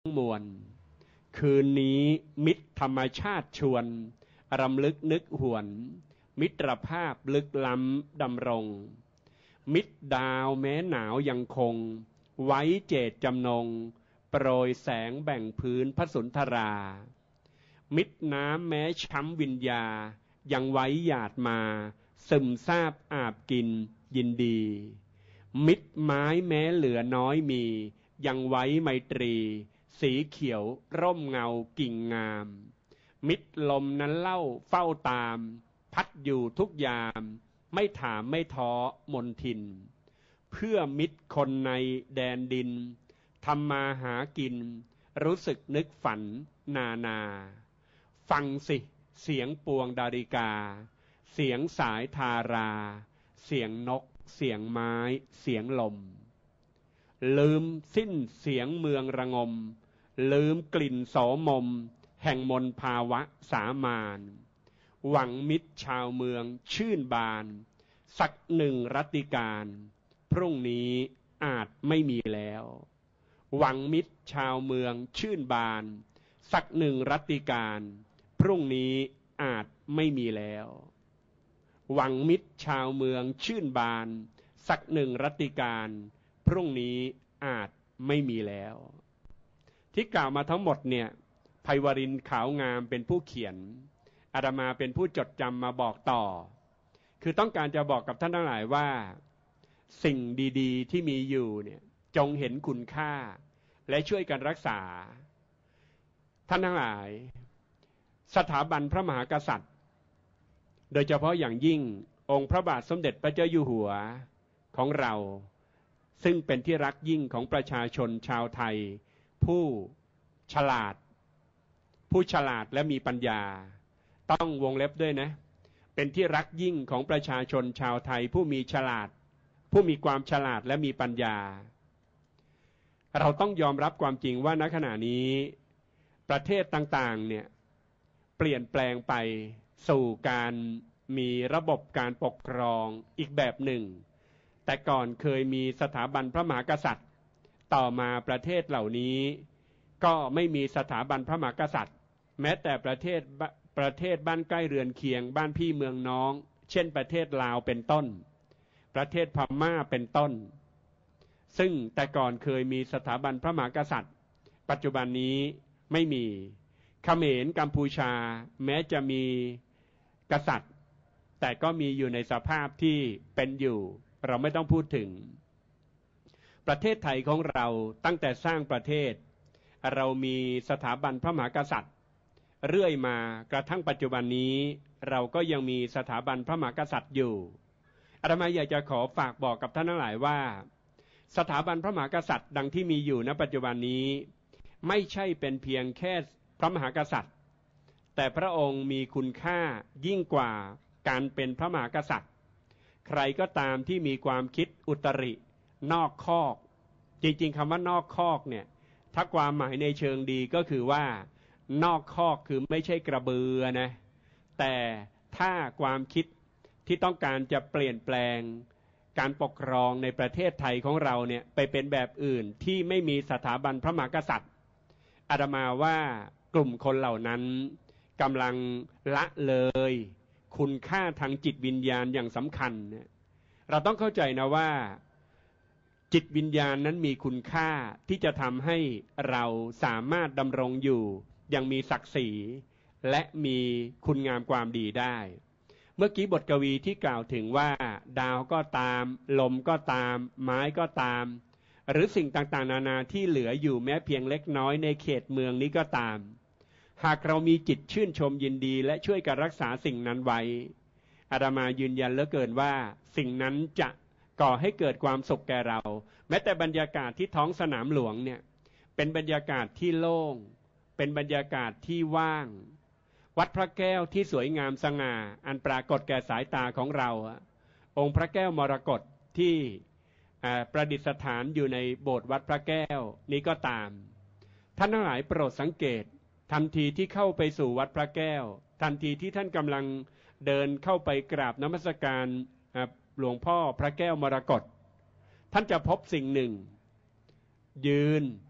มวลคืนนี้มิตรธรรมชาติชวนรำลึกนึกหวนมิตรภาพลึกล้ำดำรงมิตรดาวแม้หนาวยังคงไว้เจตจำนงโปรยแสงแบ่งพื้นพระสุนทรามิตรน้ำแม้ช้ำวิญญายังไว้หยาดมาซึมซาบอาบกินยินดีมิตรไม้แม้เหลือน้อยมียังไว้ไมตรีสีเขียวร่มเงากิ่งงามมิตรลมนั้นเล่าเฝ้าตามพัดอยู่ทุกยามไม่ถามไม่ท้อมนทินเพื่อมิตรคนในแดนดินทำมาหากินรู้สึกนึกฝันนาฟังสิเสียงปวงดาริกาเสียงสายทาราเสียงนกเสียงไม้เสียงลมลืมสิ้นเสียงเมืองระงมลืมกลิ่นโสมมแห่งมนภาวะสามานหวังมิตรชาวเมืองชื่นบานสักหนึ่งรัตติการพรุ่งนี้อาจไม่มีแล้วหวังมิตรชาวเมืองชื่นบานสักหนึ่งรัตติการพรุ่งนี้อาจไม่มีแล้วหวังมิตรชาวเมืองชื่นบานสักหนึ่งรัตติการพรุ่งนี้อาจไม่มีแล้วที่กล่าวมาทั้งหมดเนี่ยไพวรินทร์ขาวงามเป็นผู้เขียนอาตมาเป็นผู้จดจำมาบอกต่อคือต้องการจะบอกกับท่านทั้งหลายว่าสิ่งดีๆที่มีอยู่เนี่ยจงเห็นคุณค่าและช่วยกันรักษาท่านทั้งหลายสถาบันพระมหากษัตริย์โดยเฉพาะอย่างยิ่งองค์พระบาทสมเด็จพระเจ้าอยู่หัวของเราซึ่งเป็นที่รักยิ่งของประชาชนชาวไทยผู้ฉลาดและมีปัญญาต้องวงเล็บด้วยนะเป็นที่รักยิ่งของประชาชนชาวไทยผู้มีความฉลาดและมีปัญญาเราต้องยอมรับความจริงว่าณขณะนี้ประเทศต่างๆเนี่ยเปลี่ยนแปลงไปสู่การมีระบบการปกครองอีกแบบหนึ่งแต่ก่อนเคยมีสถาบันพระมหากษัตริย์ต่อมาประเทศเหล่านี้ก็ไม่มีสถาบันพระมหากษัตริย์แม้แต่ประเทศบ้านใกล้เรือนเคียงบ้านพี่เมืองน้องเช่นประเทศลาวเป็นต้นประเทศพม่าเป็นต้นซึ่งแต่ก่อนเคยมีสถาบันพระมหากษัตริย์ปัจจุบันนี้ไม่มีเขมรกัมพูชาแม้จะมีกษัตริย์แต่ก็มีอยู่ในสภาพที่เป็นอยู่เราไม่ต้องพูดถึงประเทศไทยของเราตั้งแต่สร้างประเทศเรามีสถาบันพระมหากษัตริย์เรื่อยมากระทั่งปัจจุบันนี้เราก็ยังมีสถาบันพระมหากษัตริย์อยู่อาตมาอยากจะขอฝากบอกกับท่านทั้งหลายว่าสถาบันพระมหากษัตริย์ดังที่มีอยู่ณปัจจุบันนี้ไม่ใช่เป็นเพียงแค่พระมหากษัตริย์แต่พระองค์มีคุณค่ายิ่งกว่าการเป็นพระมหากษัตริย์ใครก็ตามที่มีความคิดอุตรินอกคอกจริงๆคำว่านอกคอกเนี่ยถ้าความหมายในเชิงดีก็คือว่านอกคอกคือไม่ใช่กระเบือนะแต่ถ้าความคิดที่ต้องการจะเปลี่ยนแปลงการปกครองในประเทศไทยของเราเนี่ยไปเป็นแบบอื่นที่ไม่มีสถาบันพระมหากษัตริย์อาตมาว่ากลุ่มคนเหล่านั้นกำลังละเลยคุณค่าทางจิตวิญญาณอย่างสำคัญเนี่ยเราต้องเข้าใจนะว่าจิตวิญญาณนั้นมีคุณค่าที่จะทำให้เราสามารถดำรงอยู่ยังมีศักดิ์ศรีและมีคุณงามความดีได้เมื่อกี้บทกวีที่กล่าวถึงว่าดาวก็ตามลมก็ตามไม้ก็ตามหรือสิ่งต่างๆนานาที่เหลืออยู่แม้เพียงเล็กน้อยในเขตเมืองนี้ก็ตามหากเรามีจิตชื่นชมยินดีและช่วยกันรักษาสิ่งนั้นไว้อาตมายืนยันเหลือเกินว่าสิ่งนั้นจะก่อให้เกิดความสุขแก่เราแม้แต่บรรยากาศที่ท้องสนามหลวงเนี่ยเป็นบรรยากาศที่โล่งเป็นบรรยากาศที่ว่างวัดพระแก้วที่สวยงามสง่าอันปรากฏแก่สายตาของเราองค์พระแก้วมรกตที่ประดิษฐานอยู่ในโบสถ์วัดพระแก้วนี้ก็ตามท่านทั้งหลายโปรดสังเกตทันทีที่เข้าไปสู่วัดพระแก้วทันทีที่ท่านกำลังเดินเข้าไปกราบนมัสการหลวงพ่อพระแก้วมรกตท่านจะพบสิ่งหนึ่งยืน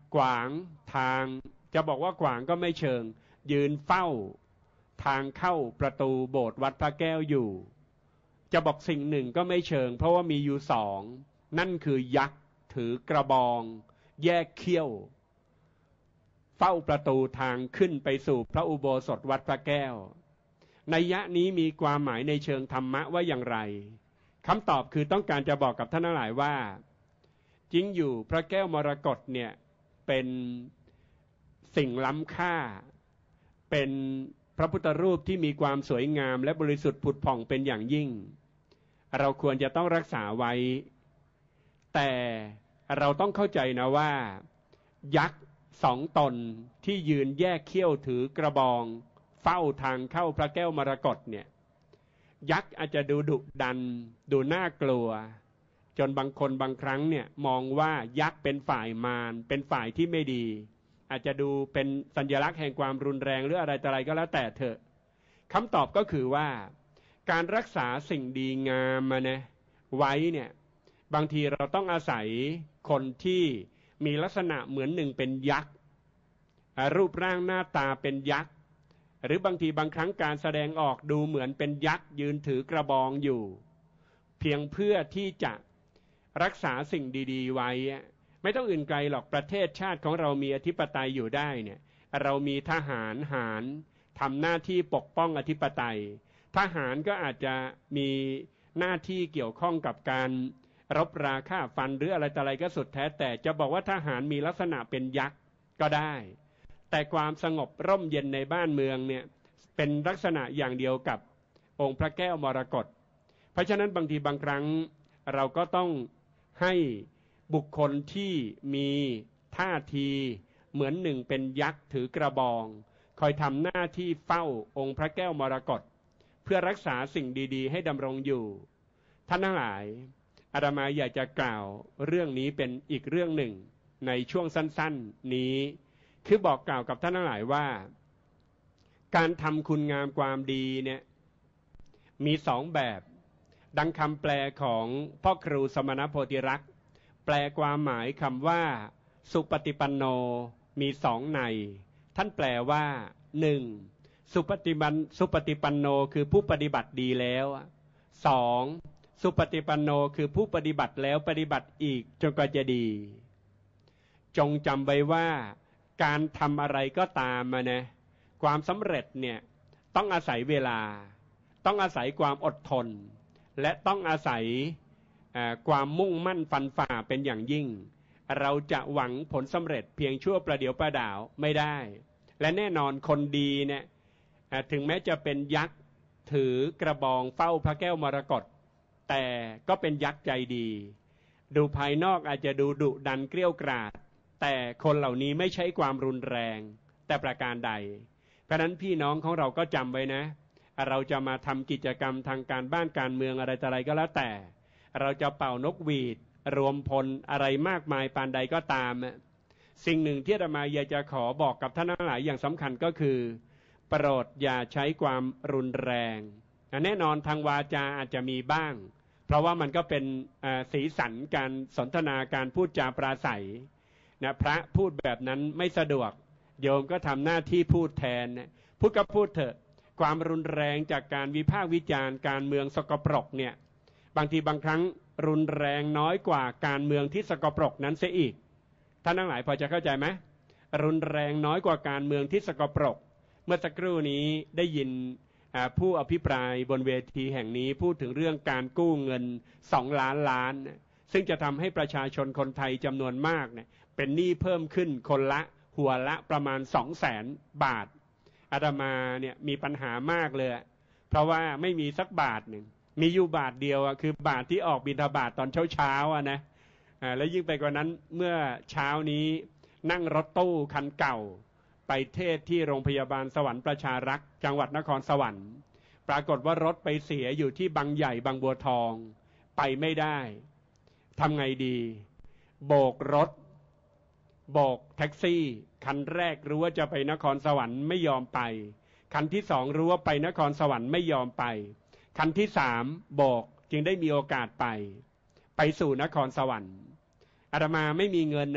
ขวางทางจะบอกว่าขวางก็ไม่เชิงยืนเฝ้าทางเข้าประตูโบสถ์วัดพระแก้วอยู่จะบอกสิ่งหนึ่งก็ไม่เชิงเพราะว่ามีอยู่สองนั่นคือยักษ์ถือกระบองแยกเขี้ยวเฝ้าประตูทางขึ้นไปสู่พระอุโบสถวัดพระแก้วนัยยะนี้มีความหมายในเชิงธรรมะว่าอย่างไรคำตอบคือต้องการจะบอกกับท่านทั้งหลายว่าจริงอยู่พระแก้วมรกตเนี่ยเป็นสิ่งล้ำค่าเป็นพระพุทธรูปที่มีความสวยงามและบริสุทธิ์ผุดผ่องเป็นอย่างยิ่งเราควรจะต้องรักษาไว้แต่เราต้องเข้าใจนะว่ายักษ์สองตนที่ยืนแยกเขี้ยวถือกระบองเฝ้าทางเข้าพระแก้วมรกตเนี่ยยักษ์อาจจะดูดุดันดูน่ากลัวจนบางคนบางครั้งเนี่ยมองว่ายักษ์เป็นฝ่ายมารเป็นฝ่ายที่ไม่ดีอาจจะดูเป็นสัญลักษณ์แห่งความรุนแรงหรืออะไรต่ออะไรก็แล้วแต่เถอะคำตอบก็คือว่าการรักษาสิ่งดีงามมานะไว้เนี่ยบางทีเราต้องอาศัยคนที่มีลักษณะเหมือนหนึ่งเป็นยักษ์รูปร่างหน้าตาเป็นยักษ์หรือบางทีบางครั้งการแสดงออกดูเหมือนเป็นยักษ์ยืนถือกระบองอยู่เพียงเพื่อที่จะรักษาสิ่งดีๆไว้ไม่ต้องอื่นไกลหรอกประเทศชาติของเรามีอธิปไตยอยู่ได้เนี่ยเรามีทหารทำหน้าที่ปกป้องอธิปไตยทหารก็อาจจะมีหน้าที่เกี่ยวข้องกับการรบราฆ่าฟันหรืออะไรต่ออะไรก็สุดแท้แต่จะบอกว่าทหารมีลักษณะเป็นยักษ์ก็ได้แต่ความสงบร่มเย็นในบ้านเมืองเนี่ยเป็นลักษณะอย่างเดียวกับองค์พระแก้วมรกตเพราะฉะนั้นบางทีบางครั้งเราก็ต้องให้บุคคลที่มีท่าทีเหมือนหนึ่งเป็นยักษ์ถือกระบองคอยทำหน้าที่เฝ้าองค์พระแก้วมรกตเพื่อรักษาสิ่งดีๆให้ดำรงอยู่ท่านทั้งหลายอาตมาอยากจะกล่าวเรื่องนี้เป็นอีกเรื่องหนึ่งในช่วงสั้นๆนี้คือบอกกล่าวกับท่านทั้งหลายว่าการทำคุณงามความดีเนี่ยมีสองแบบดังคำแปลของพ่อครูสมณโพธิรักษ์แปลความหมายคำว่าสุปฏิปันโนมีสองในท่านแปลว่าหนึ่งสุปฏิปันโนคือผู้ปฏิบัติดีแล้วสองสุปฏิปันโนคือผู้ปฏิบัติแล้วปฏิบัติอีกจนกว่าจะดีจงจำไว้ว่าการทำอะไรก็ตามนะความสำเร็จเนี่ยต้องอาศัยเวลาต้องอาศัยความอดทนและต้องอาศัยความมุ่งมั่นฟันฝ่าเป็นอย่างยิ่งเราจะหวังผลสำเร็จเพียงชั่วประเดี๋ยวประดาวไม่ได้และแน่นอนคนดีเนี่ยถึงแม้จะเป็นยักษ์ถือกระบองเฝ้าพระแก้วมรกตแต่ก็เป็นยักษ์ใจดีดูภายนอกอาจจะดูดุดันเกรี้ยวกราดแต่คนเหล่านี้ไม่ใช้ความรุนแรงแต่ประการใดเพราะนั้นพี่น้องของเราก็จำไว้นะเราจะมาทำกิจกรรมทางการบ้านการเมืองอะไรต่ออะไรก็แล้วแต่เราจะเป่านกหวีดรวมพลอะไรมากมายปานใดก็ตามสิ่งหนึ่งที่อาตมาอยากจะขอบอกกับท่านทั้งหลายอย่างสำคัญก็คือโปรดอย่าใช้ความรุนแรงแน่นอนทางวาจาอาจจะมีบ้างเพราะว่ามันก็เป็นสีสันการสนทนาการพูดจาปราศัยนะพระพูดแบบนั้นไม่สะดวกโยมก็ทำหน้าที่พูดแทนพูดก็พูดเถอะความรุนแรงจากการวิพากษ์วิจารณ์การเมืองสกปรกเนี่ยบางทีบางครั้งรุนแรงน้อยกว่าการเมืองที่สกปรกนั้นเสียอีกท่านทั้งหลายพอจะเข้าใจไหมรุนแรงน้อยกว่าการเมืองที่สกปรกเมื่อสักครู่นี้ได้ยินผู้อภิปรายบนเวทีแห่งนี้พูดถึงเรื่องการกู้เงิน2 ล้านล้านซึ่งจะทำให้ประชาชนคนไทยจำนวนมากเนี่ยเป็นหนี้เพิ่มขึ้นคนละหัวละประมาณ200,000 บาทอาตมาเนี่ยมีปัญหามากเลยเพราะว่าไม่มีสักบาทหนึ่งมีอยู่บาทเดียวคือบาทที่ออกบิณฑบาตตอนเช้านะแล้วยิ่งไปกว่านั้นเมื่อเช้านี้นั่งรถตู้คันเก่าไปเทศที่โรงพยาบาลสวรรค์ประชารักษ์จังหวัดนครสวรรค์ปรากฏว่ารถไปเสียอยู่ที่บางใหญ่บางบัวทองไปไม่ได้ทำไงดีโบกรถโบกแท็กซี่คันแรกรู้ว่าจะไปนครสวรรค์ไม่ยอมไปคันที่สองรู้ว่าไปนครสวรรค์ไม่ยอมไปคันที่3โบกจึงได้มีโอกาสไปสู่นครสวรรค์อาตมาไม่มีเงินนะ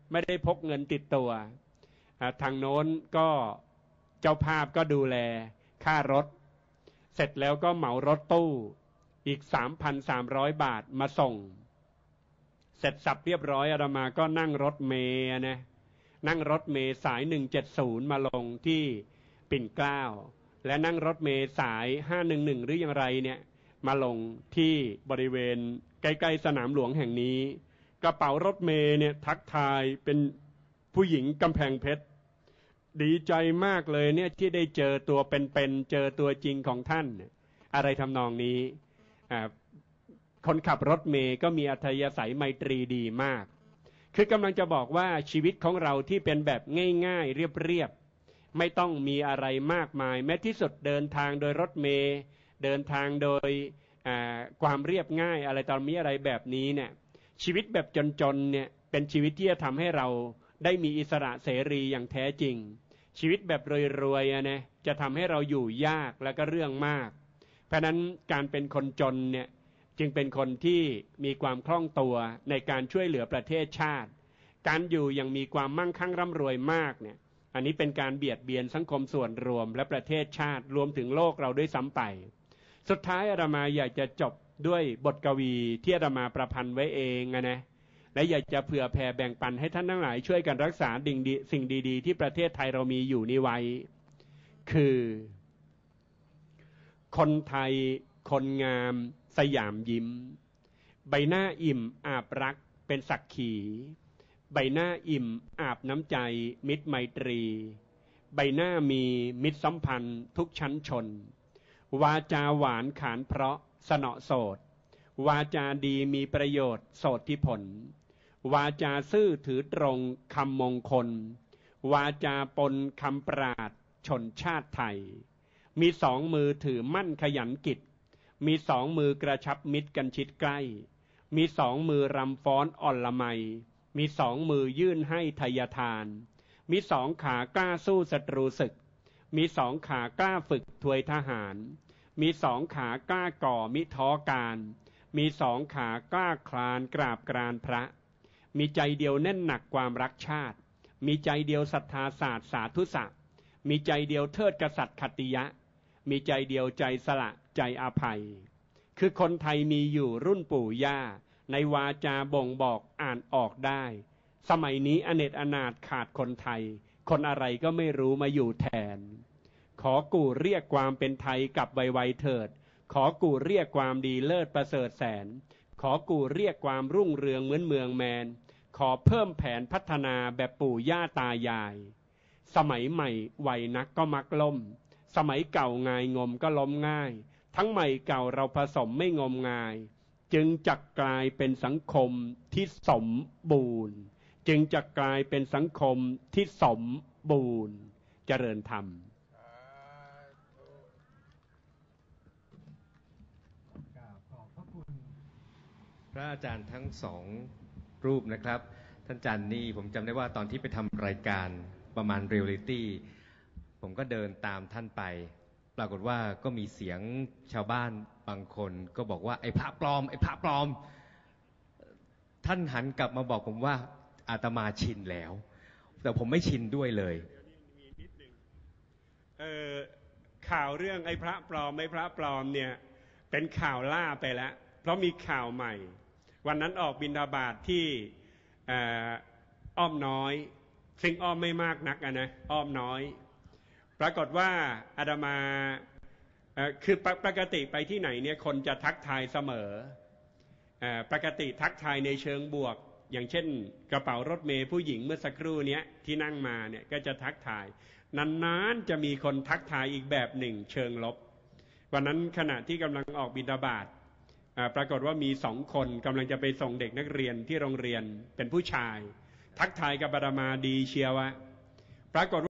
ไม่ได้พกเงินติดตัวทางโน้นก็เจ้าภาพก็ดูแลค่ารถเสร็จแล้วก็เหมารถตู้อีก 3,300 บาทมาส่งเสร็จสับเรียบร้อยอาตมาก็นั่งรถเมล์นะนั่งรถเมล์สาย170มาลงที่ปิ่นเกล้าและนั่งรถเมล์สาย511หรืออย่างไรเนี่ยมาลงที่บริเวณใกล้ๆสนามหลวงแห่งนี้กระเป๋ารถเมล์เนี่ยทักทายเป็นผู้หญิงกำแพงเพชรดีใจมากเลยเนี่ยที่ได้เจอตัวเป็นๆเจอตัวจริงของท่านอะไรทำนองนี้คนขับรถเมล์ก็มีอัธยาศัยไมตรีดีมากคือกำลังจะบอกว่าชีวิตของเราที่เป็นแบบง่ายๆเรียบๆไม่ต้องมีอะไรมากมายแม้ที่สุดเดินทางโดยรถเมล์เดินทางโดยความเรียบง่ายอะไรตอนมีอะไรแบบนี้เนี่ยชีวิตแบบจนๆเนี่ยเป็นชีวิตที่จะทำให้เราได้มีอิสระเสรีอย่างแท้จริงชีวิตแบบรวยๆนะจะทำให้เราอยู่ยากและก็เรื่องมากเพราะนั้นการเป็นคนจนเนี่ยจึงเป็นคนที่มีความคล่องตัวในการช่วยเหลือประเทศชาติการอยู่อย่างมีความมั่งคั่งร่ำรวยมากเนี่ยอันนี้เป็นการเบียดเบียนสังคมส่วนรวมและประเทศชาติรวมถึงโลกเราด้วยซ้ำไปสุดท้ายอาตมาอยากจะจบด้วยบทกวีที่อาตมาประพันธ์ไว้เองนะและอยากจะเผื่อแผ่แบ่งปันให้ท่านทั้งหลายช่วยกันรักษาสิ่งดีๆที่ประเทศไทยเรามีอยู่นี้ไว้คือคนไทยคนงามสยามยิ้มใบหน้าอิ่มอาบรักเป็นศักดิ์ขีใบหน้าอิ่มอาบน้ำใจมิตรไมตรีใบหน้ามีมิตรสัมพันธ์ทุกชั้นชนวาจาหวานขานเพราะสนอโสดวาจาดีมีประโยชน์โสดที่ผลวาจาซื่อถือตรงคำมงคลวาจาปนคำปราดชนชาติไทยมีสองมือถือมั่นขยันกิจมีสองมือกระชับมิตรกันชิดใกล้มีสองมือรำฟ้อนอ่อนละไมมีสองมือยื่นให้ทายทานมีสองขากล้าสู้ศัตรูศึกมีสองขากล้าฝึกถวยทหารมีสองขากล้าก่อมิท้อการมีสองขากล้าคลานกราบกรานพระมีใจเดียวแน่นหนักความรักชาติมีใจเดียวศรัทธาศาสตร์สาธุศักดิ์มีใจเดียวเทิดกษัตริย์ขัตติยะมีใจเดียวใจสละใจอภัยคือคนไทยมีอยู่รุ่นปู่ย่าในวาจาบ่งบอกอ่านออกได้สมัยนี้อเนจอนาถขาดคนไทยคนอะไรก็ไม่รู้มาอยู่แทนขอกู่เรียกความเป็นไทยกลับไวๆเถิดขอกู่เรียกความดีเลิศประเสริฐแสนขอกู่เรียกความรุ่งเรืองเหมือนเมืองแมนขอเพิ่มแผนพัฒนาแบบปู่ย่าตายายสมัยใหม่ไวนักก็มักล่มสมัยเก่างายงมก็ล้มง่ายทั้งใหม่เก่าเราผสมไม่งมงายจึงจักกลายเป็นสังคมที่สมบูรณ์จึงจักกลายเป็นสังคมที่สมบูรณ์เจริญธรรมพระอาจารย์ทั้งสองรูปนะครับท่านอาจารย์นี่ผมจำได้ว่าตอนที่ไปทำรายการประมาณเรียลลิตี้ผมก็เดินตามท่านไปปรากฏว่าก็มีเสียงชาวบ้านบางคนก็บอกว่าไอ้พระปลอมไอ้พระปลอมท่านหันกลับมาบอกผมว่าอาตมาชินแล้วแต่ผมไม่ชินด้วยเลยข่าวเรื่องไอ้พระปลอมไอ้พระปลอมเนี่ยเป็นข่าวล่าไปแล้วเพราะมีข่าวใหม่วันนั้นออกบิณฑบาตที่อ้อมน้อยซึ่งอ้อมไม่มากนักนะอ้อมน้อยปรากฏว่าอาตมาคือปกติไปที่ไหนเนี่ยคนจะทักทายเสมอปกติทักทายในเชิงบวกอย่างเช่นกระเป๋ารถเมล์ผู้หญิงเมื่อสักครู่นี้ที่นั่งมาเนี่ยก็จะทักทายนานๆจะมีคนทักทายอีกแบบหนึ่งเชิงลบวันนั้นขณะที่กำลังออกบิณฑบาตปรากฏว่ามี2 คนกำลังจะไปส่งเด็กนักเรียนที่โรงเรียนเป็นผู้ชายทักทายกับอาตมาดีเชียวปรากฏ